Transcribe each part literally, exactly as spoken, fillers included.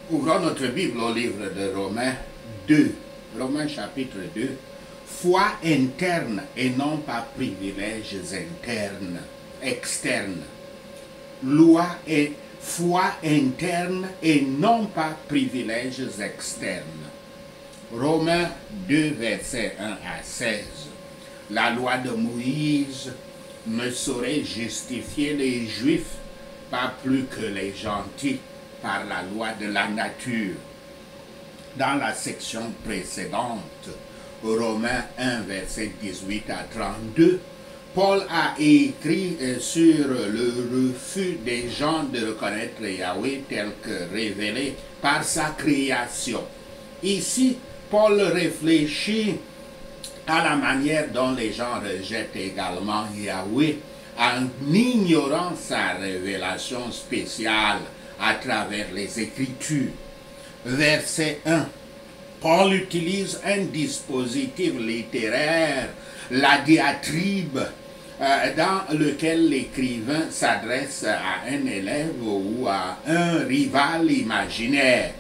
Ouvrons notre Bible au livre de Romains deux. Romains chapitre deux. Foi interne et non pas privilèges internes, externes. Loi et foi interne et non pas privilèges externes. Romains deux, versets un à seize. La loi de Moïse ne saurait justifier les Juifs, pas plus que les gentils, par la loi de la nature. Dans la section précédente, Romains un, verset dix-huit à trente-deux, Paul a écrit sur le refus des gens de reconnaître Yahweh tel que révélé par sa création. Ici, Paul réfléchit à la manière dont les gens rejettent également Yahweh en ignorant sa révélation spéciale à travers les Écritures. Verset un. Paul utilise un dispositif littéraire, la diatribe, euh, dans lequel l'écrivain s'adresse à un élève ou à un rival imaginaire.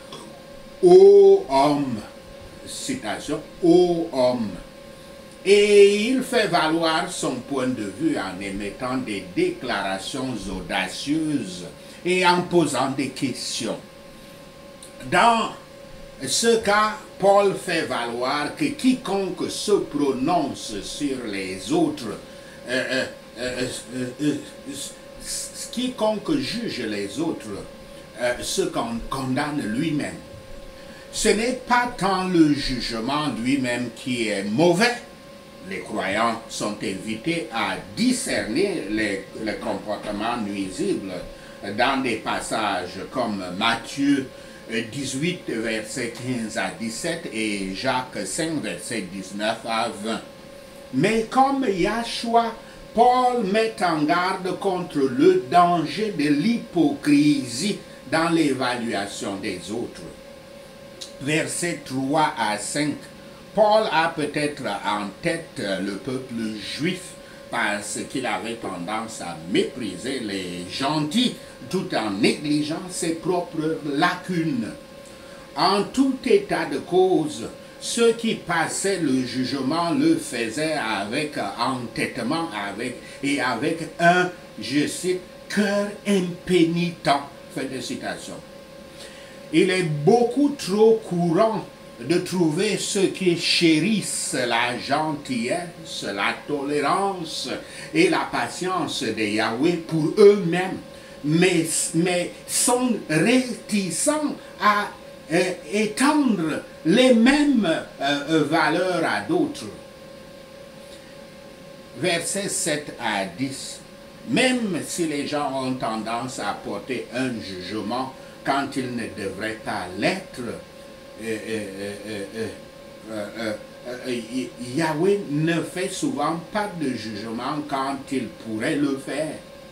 Ô homme, citation, ô homme. Et il fait valoir son point de vue en émettant des déclarations audacieuses et en posant des questions. Dans ce cas, Paul fait valoir que quiconque se prononce sur les autres, euh, euh, euh, euh, euh, quiconque juge les autres, euh, se condamne lui-même. Ce n'est pas tant le jugement lui-même qui est mauvais. Les croyants sont invités à discerner les, les comportements nuisibles dans des passages comme Matthieu dix-huit, versets quinze à dix-sept et Jacques cinq, versets dix-neuf à vingt. Mais comme Yahshua, Paul met en garde contre le danger de l'hypocrisie dans l'évaluation des autres. Versets trois à cinq. Paul a peut-être en tête le peuple juif parce qu'il avait tendance à mépriser les gentils tout en négligeant ses propres lacunes. En tout état de cause, ceux qui passaient le jugement le faisaient avec entêtement avec, et avec un, je cite, cœur impénitent. Fin de citation. Il est beaucoup trop courant de trouver ceux qui chérissent la gentillesse, la tolérance et la patience de Yahweh pour eux-mêmes, mais, mais sont réticents à euh, étendre les mêmes euh, valeurs à d'autres. Versets sept à dix. Même si les gens ont tendance à porter un jugement quand ils ne devraient pas l'être, euh, euh, euh, euh, euh, euh, Yahweh ne fait souvent pas de jugement quand il pourrait le faire.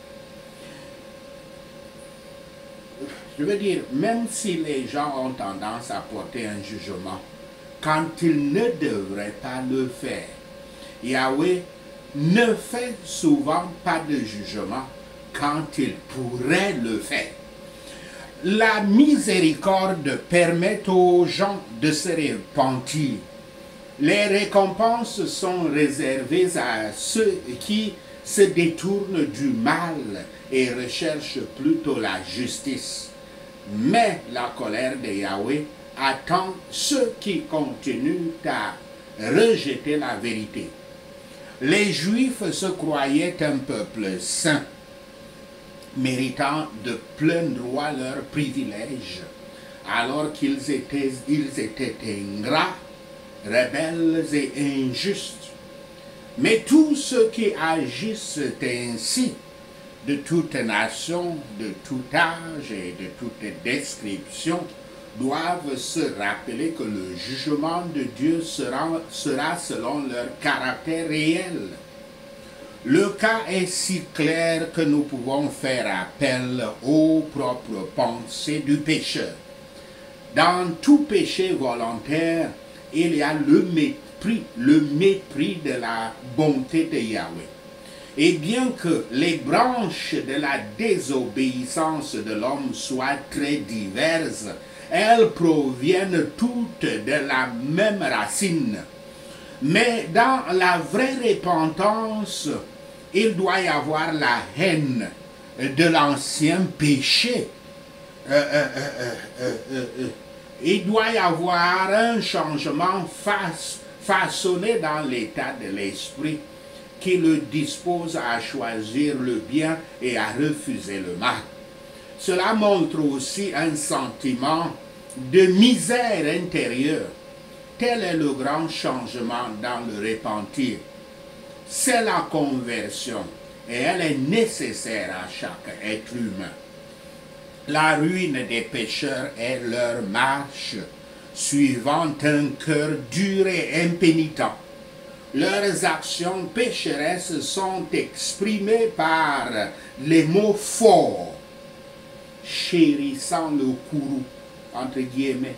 Je veux dire, même si les gens ont tendance à porter un jugement quand ils ne devraient pas le faire, Yahweh ne fait souvent pas de jugement quand il pourrait le faire. La miséricorde permet aux gens de se repentir. Les récompenses sont réservées à ceux qui se détournent du mal et recherchent plutôt la justice. Mais la colère de Yahweh attend ceux qui continuent à rejeter la vérité. Les Juifs se croyaient un peuple saint, méritant de plein droit leurs privilèges, alors qu'ils étaient, ils étaient ingrats, rebelles et injustes. Mais tous ceux qui agissent ainsi, de toute nation, de tout âge et de toute description, doivent se rappeler que le jugement de Dieu sera, sera selon leur caractère réel. Le cas est si clair que nous pouvons faire appel aux propres pensées du pécheur. Dans tout péché volontaire, il y a le mépris, le mépris de la bonté de Yahweh. Et bien que les branches de la désobéissance de l'homme soient très diverses, elles proviennent toutes de la même racine. Mais dans la vraie repentance, il doit y avoir la haine de l'ancien péché. Euh, euh, euh, euh, euh, euh. Il doit y avoir un changement face, façonné dans l'état de l'esprit qui le dispose à choisir le bien et à refuser le mal. Cela montre aussi un sentiment de misère intérieure. Tel est le grand changement dans le repentir. C'est la conversion et elle est nécessaire à chaque être humain. La ruine des pécheurs est leur marche, suivant un cœur dur et impénitent. Leurs actions pécheresses sont exprimées par les mots forts, chérissant le courroux, entre guillemets.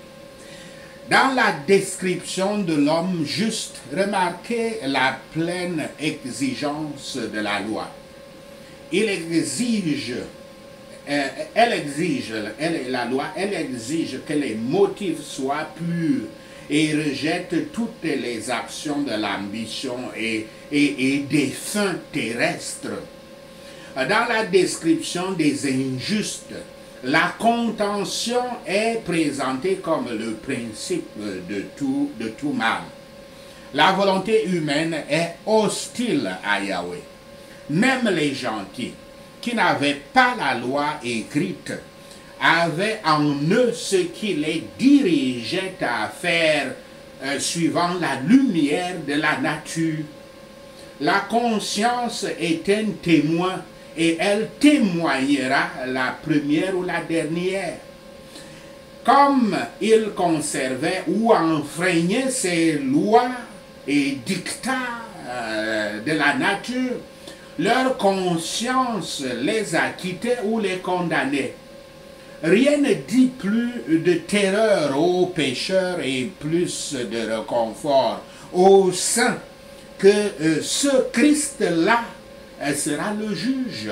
Dans la description de l'homme juste, remarquez la pleine exigence de la loi. Il exige, euh, elle exige, elle, la loi, elle exige que les motifs soient purs et rejette toutes les actions de l'ambition et, et, et des fins terrestres. Dans la description des injustes, la contention est présentée comme le principe de tout, de tout mal. La volonté humaine est hostile à Yahweh. Même les gentils, qui n'avaient pas la loi écrite, avaient en eux ce qui les dirigeait à faire euh, suivant la lumière de la nature. La conscience est un témoin et elle témoignera la première ou la dernière. Comme ils conservaient ou enfreignaient ces lois et dictats euh, de la nature, leur conscience les acquittait ou les condamnait. Rien ne dit plus de terreur aux pécheurs et plus de réconfort aux saints que euh, ce Christ-là euh, sera le juge.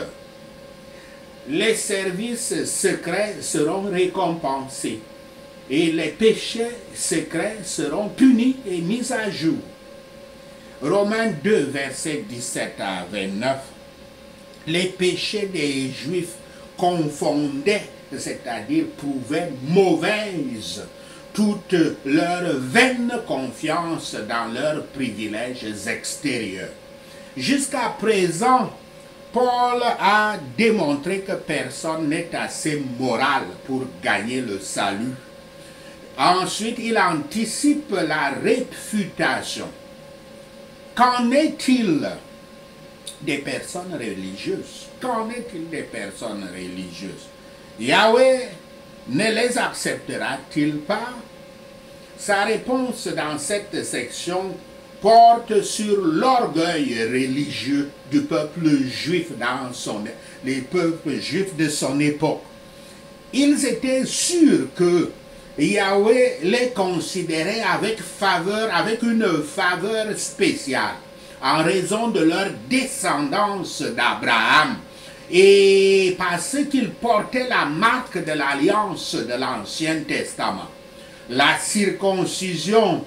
Les services secrets seront récompensés et les péchés secrets seront punis et mis à jour. Romains deux, versets dix-sept à vingt-neuf. Les péchés des Juifs confondaient, c'est-à-dire prouvaient mauvaise toute leur vaine confiance dans leurs privilèges extérieurs. Jusqu'à présent, Paul a démontré que personne n'est assez moral pour gagner le salut. Ensuite, il anticipe la réfutation. Qu'en est-il des personnes religieuses? Qu'en est-il des personnes religieuses? Yahweh ne les acceptera-t-il pas? Sa réponse dans cette section porte sur l'orgueil religieux du peuple juif dans son, les peuples juifs de son époque. Ils étaient sûrs que Yahweh les considérait avec faveur, avec une faveur spéciale, en raison de leur descendance d'Abraham, et parce qu'ils portaient la marque de l'alliance de l'Ancien Testament, la circoncision.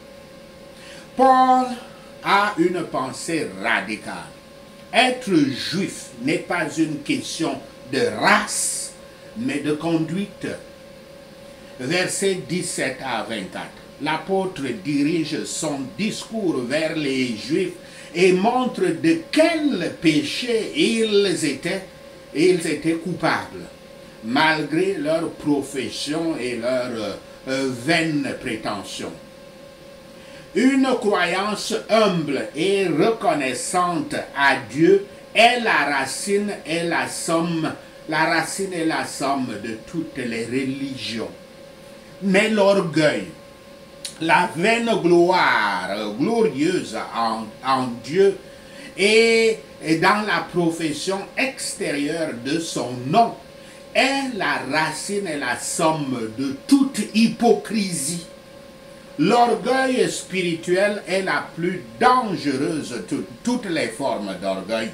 Paul a une pensée radicale. Être juif n'est pas une question de race, mais de conduite. Versets dix-sept à vingt-quatre. L'apôtre dirige son discours vers les Juifs et montre de quel péché ils étaient, ils étaient coupables, malgré leur profession et leur euh, vaine prétention. Une croyance humble et reconnaissante à Dieu est la racine et la somme, la racine et la somme de toutes les religions. Mais l'orgueil, la vaine gloire glorieuse en, en Dieu et, et dans la profession extérieure de son nom est la racine et la somme de toute hypocrisie. L'orgueil spirituel est la plus dangereuse de toutes les formes d'orgueil.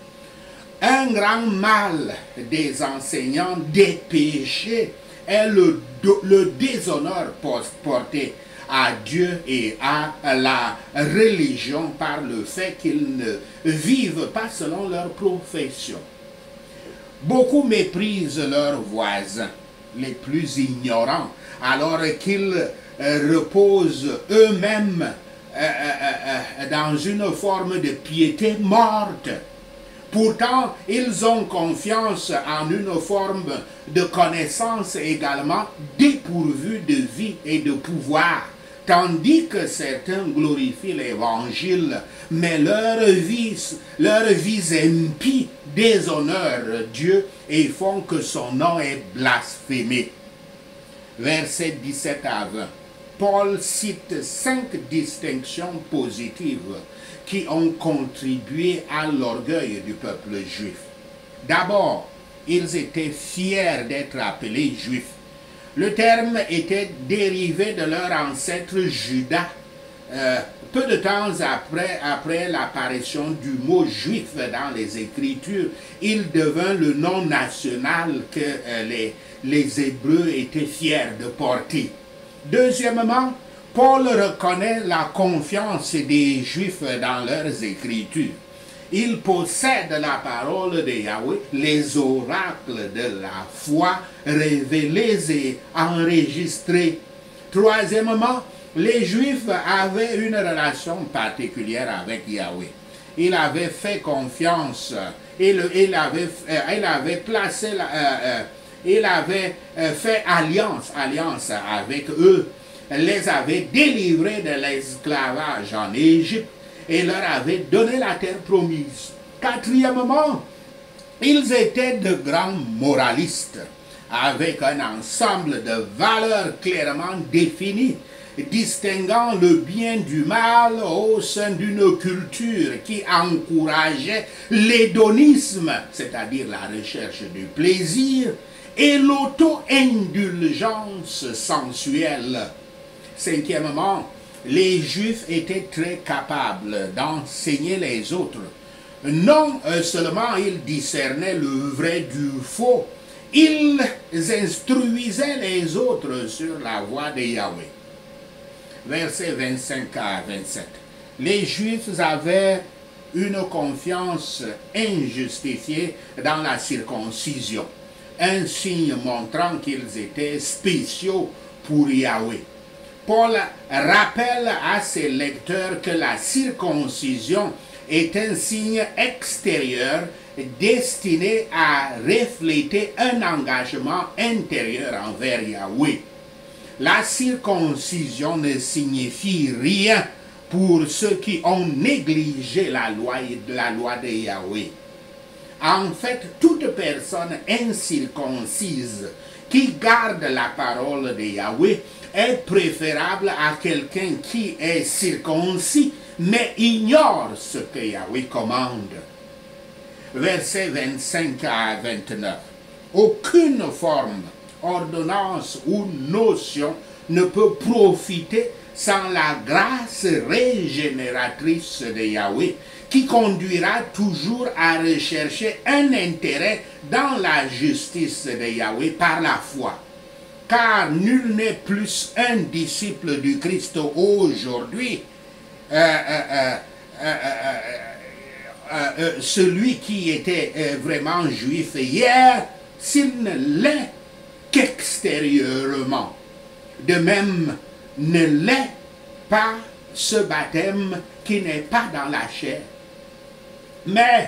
Un grand mal des enseignants des péchés est le, le déshonneur porté à Dieu et à la religion par le fait qu'ils ne vivent pas selon leur profession. Beaucoup méprisent leurs voisins, les plus ignorants, alors qu'ils euh, reposent eux-mêmes euh, euh, euh, dans une forme de piété morte. Pourtant, ils ont confiance en une forme de connaissance également dépourvue de vie et de pouvoir, tandis que certains glorifient l'Évangile, mais leur vie, leur vie impie déshonore Dieu et font que son nom est blasphémé. Versets dix-sept à vingt. Paul cite cinq distinctions positives qui ont contribué à l'orgueil du peuple juif. D'abord, ils étaient fiers d'être appelés juifs. Le terme était dérivé de leur ancêtre Judas. Euh, peu de temps après, après l'apparition du mot juif dans les Écritures, il devint le nom national que euh, les, les Hébreux étaient fiers de porter. Deuxièmement, Paul reconnaît la confiance des Juifs dans leurs Écritures. Ils possèdent la parole de Yahweh, les oracles de la foi révélés et enregistrés. Troisièmement, les Juifs avaient une relation particulière avec Yahweh. Ils avaient fait confiance, il, il, avait, il avait placé, la, euh, il avait fait alliance, alliance avec eux, les avait délivrés de l'esclavage en Égypte et leur avait donné la terre promise. Quatrièmement, ils étaient de grands moralistes, avec un ensemble de valeurs clairement définies, distinguant le bien du mal au sein d'une culture qui encourageait l'hédonisme, c'est-à-dire la recherche du plaisir, et l'auto-indulgence sensuelle. Cinquièmement, les Juifs étaient très capables d'enseigner les autres. Non seulement ils discernaient le vrai du faux, ils instruisaient les autres sur la voie de Yahweh. Versets vingt-cinq à vingt-sept. Les Juifs avaient une confiance injustifiée dans la circoncision, un signe montrant qu'ils étaient spéciaux pour Yahweh. Paul rappelle à ses lecteurs que la circoncision est un signe extérieur destiné à refléter un engagement intérieur envers Yahweh. La circoncision ne signifie rien pour ceux qui ont négligé la loi, la loi de Yahweh. En fait, toute personne incirconcise qui garde la parole de Yahweh est préférable à quelqu'un qui est circoncis mais ignore ce que Yahweh commande. Versets vingt-cinq à vingt-neuf. Aucune forme, ordonnance ou notion ne peut profiter sans la grâce régénératrice de Yahweh, qui conduira toujours à rechercher un intérêt dans la justice de Yahweh par la foi. Car nul n'est plus un disciple du Christ aujourd'hui, euh, euh, euh, euh, euh, euh, celui qui était euh, vraiment juif hier, s'il ne l'est qu'extérieurement. De même, ne l'est pas ce baptême qui n'est pas dans la chair. Mais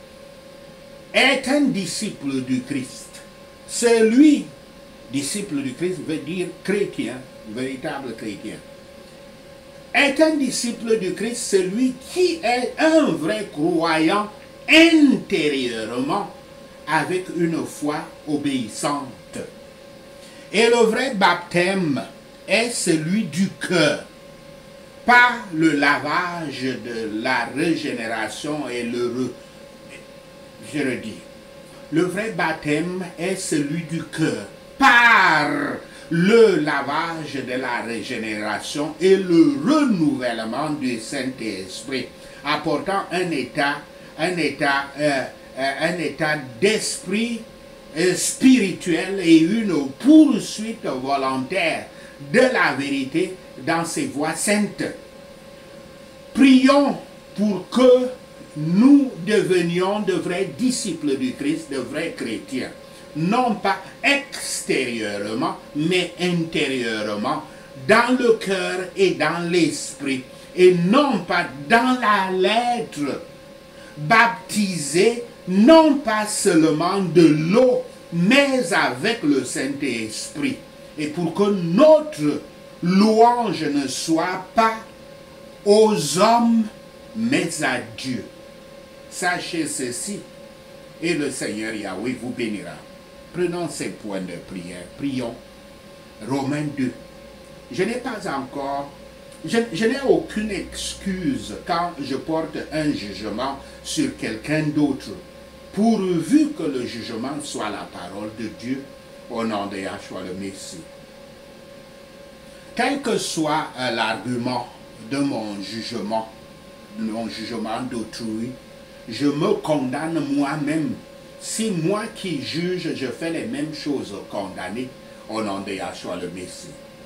est un disciple du Christ. Celui, disciple du Christ veut dire chrétien, véritable chrétien. Est un disciple du Christ celui qui est un vrai croyant intérieurement avec une foi obéissante. Et le vrai baptême est celui du cœur, pas le lavage de la régénération et le... Je le dis. Le vrai baptême est celui du cœur, par le lavage de la régénération et le renouvellement du Saint-Esprit, apportant un état, un état, euh, euh, un état d'esprit euh, spirituel et une poursuite volontaire de la vérité dans ses voies saintes. Prions pour que nous devenions de vrais disciples du Christ, de vrais chrétiens. Non pas extérieurement, mais intérieurement, dans le cœur et dans l'esprit, et non pas dans la lettre, baptisés, non pas seulement de l'eau, mais avec le Saint-Esprit. Et pour que notre louange ne soit pas aux hommes, mais à Dieu. Sachez ceci, et le Seigneur Yahweh vous bénira. Prenons ces points de prière. Prions. Romains deux. Je n'ai pas encore, je, je n'ai aucune excuse quand je porte un jugement sur quelqu'un d'autre, pourvu que le jugement soit la parole de Dieu au nom de Yahshua le Messie. Quel que soit euh, l'argument de mon jugement, mon jugement d'autrui, je me condamne moi-même. Si moi qui juge, je fais les mêmes choses condamnées au nom de Yahshua le Messie.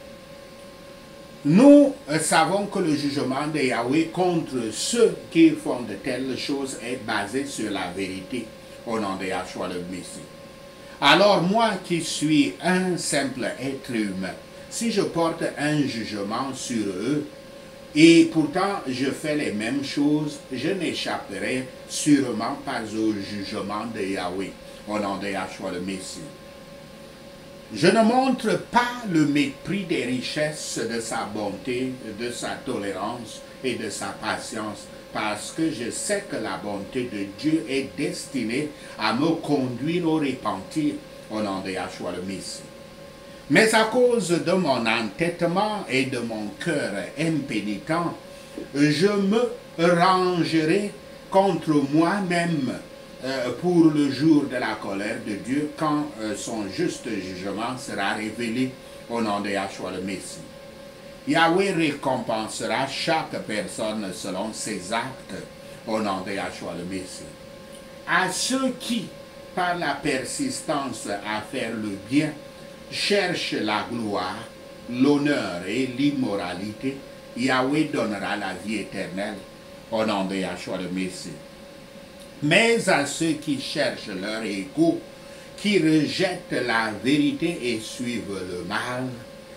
Nous euh, savons que le jugement de Yahweh contre ceux qui font de telles choses est basé sur la vérité au nom de Yahshua le Messie. Alors moi qui suis un simple être humain, si je porte un jugement sur eux, et pourtant je fais les mêmes choses, je n'échapperai sûrement pas au jugement de Yahweh, au nom de Yahshua le Messie. Je ne montre pas le mépris des richesses de sa bonté, de sa tolérance et de sa patience, parce que je sais que la bonté de Dieu est destinée à me conduire au repentir, au nom de Yahshua le Messie. Mais à cause de mon entêtement et de mon cœur impénitent, je me rangerai contre moi-même euh, pour le jour de la colère de Dieu, quand euh, son juste jugement sera révélé au nom de Yahshua le Messie. Yahweh récompensera chaque personne selon ses actes au nom de Yahshua le Messie. À ceux qui, par la persistance à faire le bien, cherche la gloire, l'honneur et l'immoralité, Yahweh donnera la vie éternelle au nom de Yahshua le Messie. Mais à ceux qui cherchent leur ego, qui rejettent la vérité et suivent le mal,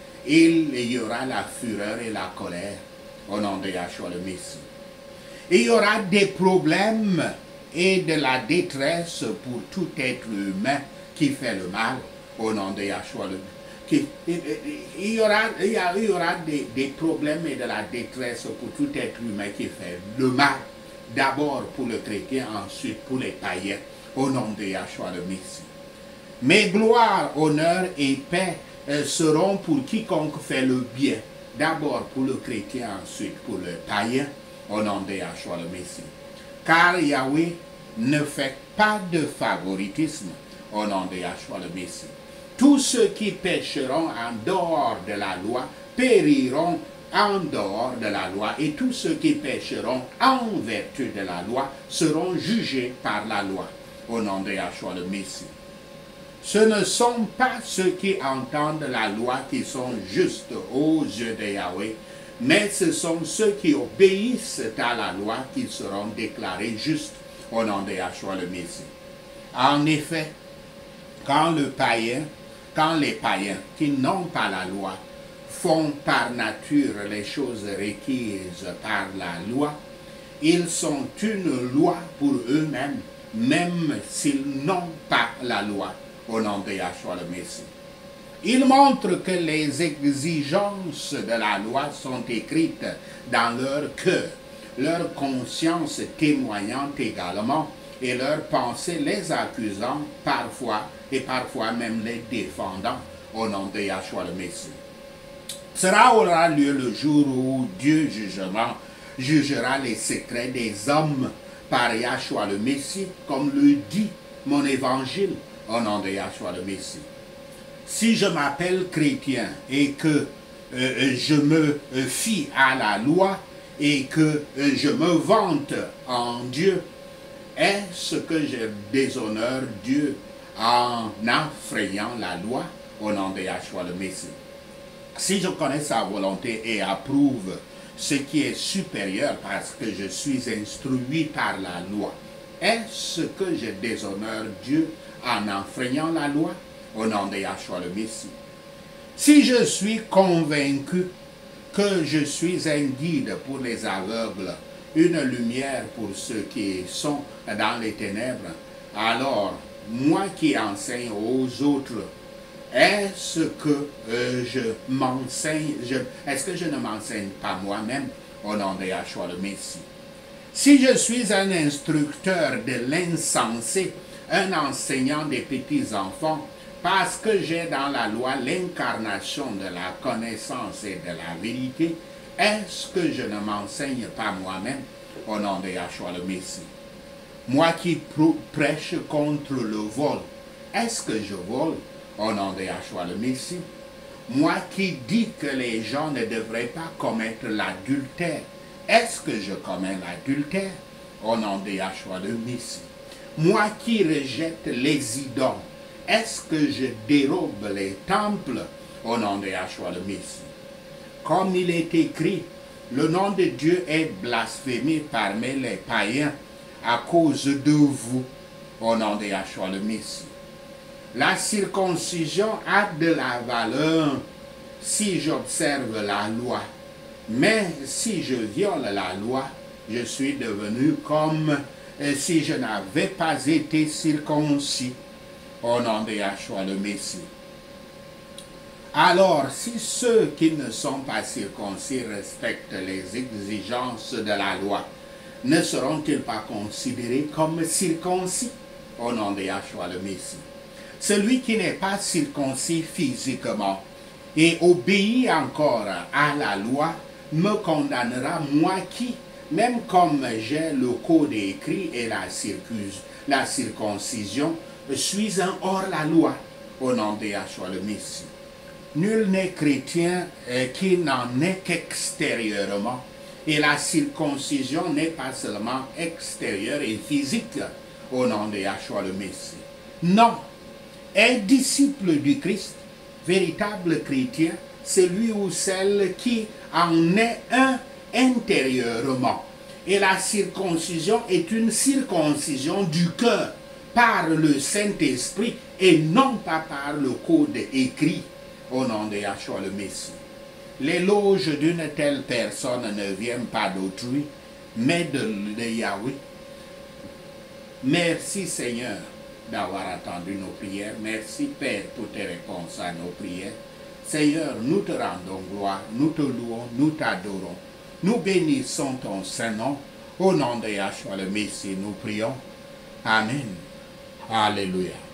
il y aura la fureur et la colère au nom de Yahshua le Messie. Il y aura des problèmes et de la détresse pour tout être humain qui fait le mal au nom de Yahshua le Messie. Il y aura, il y a, il y aura des, des problèmes et de la détresse pour tout être humain qui fait le mal. D'abord pour le chrétien, ensuite pour les païens, au nom de Yahshua le Messie. Mais gloire, honneur et paix euh, seront pour quiconque fait le bien. D'abord pour le chrétien, ensuite pour le païen, au nom de Yahshua le Messie. Car Yahweh ne fait pas de favoritisme au nom de Yahshua le Messie. Tous ceux qui pécheront en dehors de la loi périront en dehors de la loi, et tous ceux qui pécheront en vertu de la loi seront jugés par la loi au nom de Yahshua le Messie. Ce ne sont pas ceux qui entendent la loi qui sont justes aux yeux de Yahweh, mais ce sont ceux qui obéissent à la loi qui seront déclarés justes au nom de Yahshua le Messie. En effet, quand le païen, quand les païens qui n'ont pas la loi font par nature les choses requises par la loi, ils sont une loi pour eux-mêmes, même s'ils n'ont pas la loi, au nom de Yahshua le Messie. Ils montrent que les exigences de la loi sont écrites dans leur cœur, leur conscience témoignant également, et leurs pensées les accusant parfois, et parfois même les défendant, au nom de Yahshua le Messie. Cela aura lieu le jour où Dieu jugement, jugera les secrets des hommes par Yahshua le Messie, comme le dit mon évangile, au nom de Yahshua le Messie. Si je m'appelle chrétien et que euh, je me fie à la loi et que euh, je me vante en Dieu, est-ce que je déshonore Dieu en enfreignant la loi au nom de Yahshua le Messie? Si je connais sa volonté et approuve ce qui est supérieur parce que je suis instruit par la loi, est-ce que je déshonore Dieu en enfreignant la loi au nom de Yahshua le Messie? Si je suis convaincu que je suis un guide pour les aveugles, une lumière pour ceux qui sont dans les ténèbres, alors moi qui enseigne aux autres, est-ce que euh, je m'enseigne, est-ce que je ne m'enseigne pas moi-même au nom de Yahshua le Messie? Si je suis un instructeur de l'insensé, un enseignant des petits enfants, parce que j'ai dans la loi l'incarnation de la connaissance et de la vérité, est-ce que je ne m'enseigne pas moi-même au nom de Yahshua le Messie? Moi qui prêche contre le vol, est-ce que je vole au nom de Yahshua le Messie? Moi qui dis que les gens ne devraient pas commettre l'adultère, est-ce que je commets l'adultère au nom de Yahshua le Messie? Moi qui rejette les idoles, est-ce que je dérobe les temples au nom de Yahshua le Messie? Comme il est écrit, le nom de Dieu est blasphémé parmi les païens à cause de vous, au nom de Yahshua le Messie. La circoncision a de la valeur si j'observe la loi, mais si je viole la loi, je suis devenu comme si je n'avais pas été circoncis, au nom de Yahshua le Messie. Alors, si ceux qui ne sont pas circoncis respectent les exigences de la loi, ne seront-ils pas considérés comme circoncis au nom de Yahshua le Messie? Celui qui n'est pas circoncis physiquement et obéit encore à la loi me condamnera, moi qui, même comme j'ai le code écrit et la, circus, la circoncision, suis un hors-la-loi au nom de Yahshua le Messie. Nul n'est chrétien euh, qui n'en est qu'extérieurement. Et la circoncision n'est pas seulement extérieure et physique au nom de Yahshua le Messie. Non, un disciple du Christ, véritable chrétien, c'est lui ou celle qui en est un intérieurement. Et la circoncision est une circoncision du cœur par le Saint-Esprit et non pas par le code écrit au nom de Yahshua le Messie. L'éloge d'une telle personne ne vient pas d'autrui, mais de, de Yahweh. Merci Seigneur d'avoir attendu nos prières. Merci Père pour tes réponses à nos prières. Seigneur, nous te rendons gloire, nous te louons, nous t'adorons. Nous bénissons ton Saint-Nom. Au nom de Yahshua le Messie, nous prions. Amen. Alléluia.